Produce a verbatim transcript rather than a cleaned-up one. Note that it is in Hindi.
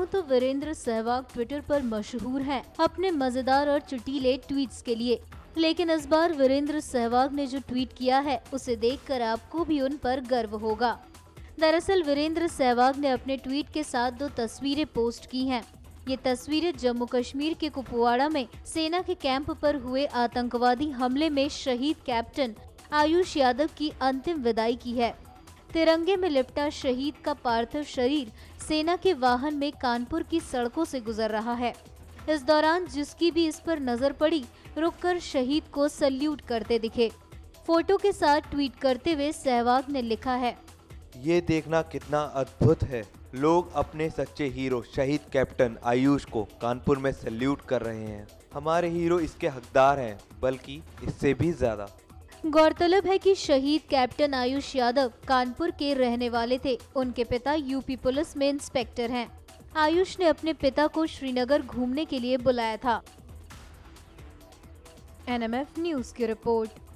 तो वीरेंद्र सहवाग ट्विटर पर मशहूर हैं अपने मजेदार और चुटीले ट्वीट्स के लिए, लेकिन इस बार वीरेंद्र सहवाग ने जो ट्वीट किया है उसे देखकर आपको भी उन पर गर्व होगा। दरअसल वीरेंद्र सहवाग ने अपने ट्वीट के साथ दो तस्वीरें पोस्ट की हैं। ये तस्वीरें जम्मू कश्मीर के कुपवाड़ा में सेना के कैंप पर हुए आतंकवादी हमले में शहीद कैप्टन आयुष यादव की अंतिम विदाई की है। तिरंगे में लिपटा शहीद का पार्थिव शरीर सेना के वाहन में कानपुर की सड़कों से गुजर रहा है। इस दौरान जिसकी भी इस पर नजर पड़ी रुककर शहीद को सल्यूट करते दिखे। फोटो के साथ ट्वीट करते हुए सहवाग ने लिखा है, ये देखना कितना अद्भुत है। लोग अपने सच्चे हीरो शहीद कैप्टन आयुष को कानपुर में सल्यूट कर रहे हैं। हमारे हीरो इसके हकदार हैं, बल्कि इससे भी ज्यादा। गौरतलब है कि शहीद कैप्टन आयुष यादव कानपुर के रहने वाले थे। उनके पिता यूपी पुलिस में इंस्पेक्टर हैं। आयुष ने अपने पिता को श्रीनगर घूमने के लिए बुलाया था। एन एम एफ न्यूज की रिपोर्ट।